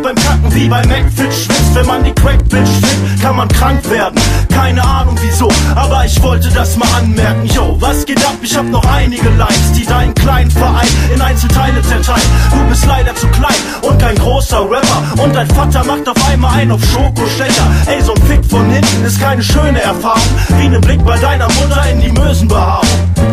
beim Kacken wie bei McFit schwitzt. Wenn man die Crack-Bitch findet, kann man krank werden. Keine Ahnung wieso, aber ich wollte das mal anmerken. Yo, was geht ab? Ich hab noch einige Lines, die deinen kleinen Verein in Einzelteile zerteilen. Du bist leider zu klein und kein großer Rapper. Und dein Vater macht auf einmal einen auf Schokostecher. Ey, so ein Fick von hinten ist keine schöne Erfahrung. Wie ne Blick bei deiner Mutter in die Mösenbehaarung.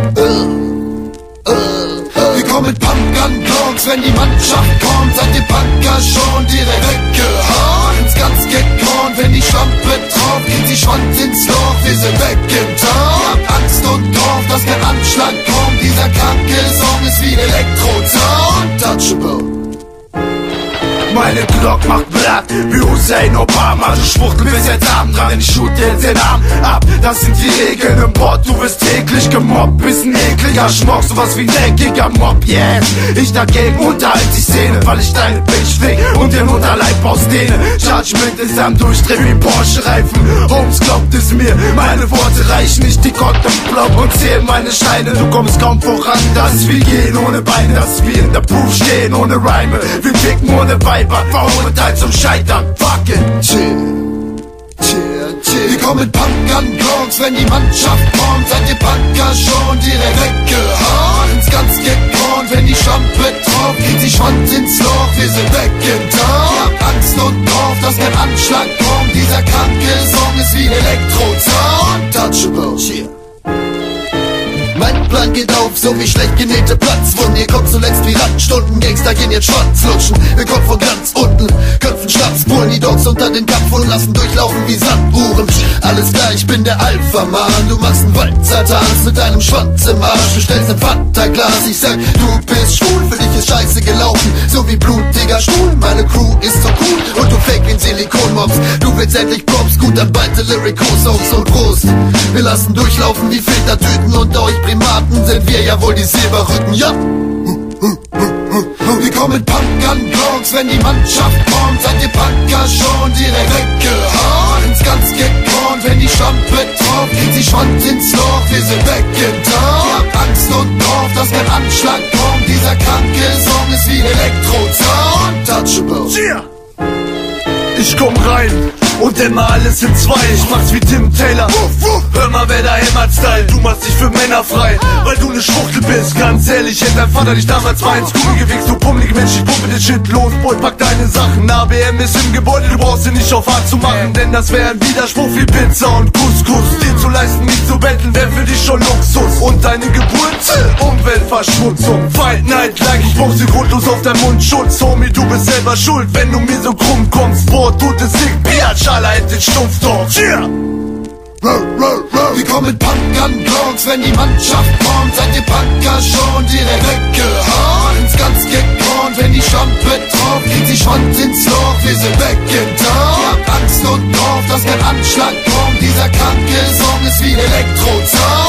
Wir kommen mit Pumpgun-Clowns, wenn die Mannschaft kommt, seid ihr Punker schon direkt weggehauen. Ins ganz gekorn, wenn die Schlampe drauf geht, sie schwankt ins Loch, wir sind weg im Town. Ihr habt Angst und gehofft, dass kein Anschlag kommt, dieser kranke Song ist wie ein Elektro-Sound. Untouchable. Meine Glock macht Blatt wie Hussein Obama. Du schwuchtel bis jetzt Abend dran, ich shoot dir den Arm ab. Das sind die Regeln im Bord, du wirst täglich gemobbt. Bist ein ekliger Schmuck, sowas wie ein dreckiger Mob, yes. Ich dagegen unterhalte die Szene, weil ich deine Bitch fick und den Unterleib ausdehne. Judgment ist am Durchdrehen wie Porsche-Reifen. Holmes glaubt es mir, meine Worte reichen nicht, die Gott im Block und zählen meine Scheine. Du kommst kaum voran, das ist wie gehen ohne Beine, das ist wie in der Proof stehen ohne Reime. Wir ficken ohne Weiber, verurteilt zum Scheitern, fucking chill. Wir kommen mit Pumpgun-Clowns, wenn die Mannschaft kommt, seid ihr Punker schon direkt weggehauen. Ins ganz gekorn, wenn die Schlampe drauf geht, sie schwankt ins Loch, wir sind weg im Town. Ihr habt Angst und gehofft, dass kein Anschlag kommt, dieser kranke Song ist wie ein Elektro-Sound. Untouchable. Mein Plan geht auf, so wie schlecht genähte Platzwunden. Ihr kommt zuletzt wie Randstunden, Gangster gehen jetzt Schwanz lutschen. Wir kommen von ganz unten, köpfen Schnaps, pullen die Dogs unter den Kampf und lassen durchlaufen wie Sanduhren. Alles klar, ich bin der Alpha-Mann, du machst einen Walzer-Tanz mit deinem Schwanz im Arsch. Du stellst ein Fanta-Glas, ich sag, du bist schwul, für dich ist scheiße gelaufen, so wie blutiger Stuhl. Meine Crew ist so cool und du fake wie ein Silikonmops. Du willst endlich Props, gut, dann bald Lyrico-Songs und Prost. Wir lassen durchlaufen wie Filtertüten, unter euch Primaten sind wir ja wohl die Silberrücken, ja. Wir kommen mit Pumpgun-Clowns, wenn die Mannschaft kommt, seid ihr Punker schon direkt weggehauen. Ins ganz gekorn, wenn die Schlampe drauf geht, sie schwankt ins Loch, wir sind weg im Town. Ihr habt Angst und gehofft, dass kein Anschlag kommt, dieser kranke Song ist wie ein Elektro-Sound. Untouchable. Ich komm rein und immer alles in zwei. Ich mach's wie Tim Taylor. Hör mal, wer da hämmert Style. Du machst dich für Männer frei, weil du ne Schwuchtel bist. Ganz ehrlich, hätte dein Vater dich damals mal ins Kugel gewichst. Du pummelige Mensch, ich pumpe den Shit los. Boy, pack deine Sachen. ABM ist im Gebäude, du brauchst sie nicht auf hart zu machen. Denn das wäre ein Widerspruch wie Pizza und Couscous. Dir zu leisten, nicht zu betteln, wär für dich schon Luxus. Und deine Geburt, Umweltverschmutzung. Fight Night like, ich brauch sie grundlos auf deinen Mundschutz. Homie, du bist selber schuld, wenn du mir so krumm kommst. Boah, tut es sick, Biatch, Schala in den Stumpfdorf. Yeah! Wir kommen mit Pumpgun-Clowns, wenn die Mannschaft kommt, seid ihr Punker schon direkt weggehauen. Ins ganz gekorn, wenn die Schlampe drauf geht, sie schwankt ins Loch, wir sind weg im Town. Ihr habt Angst und gehofft, dass kein Anschlag kommt, dieser kranke Song ist wie ein Elektro-Sound.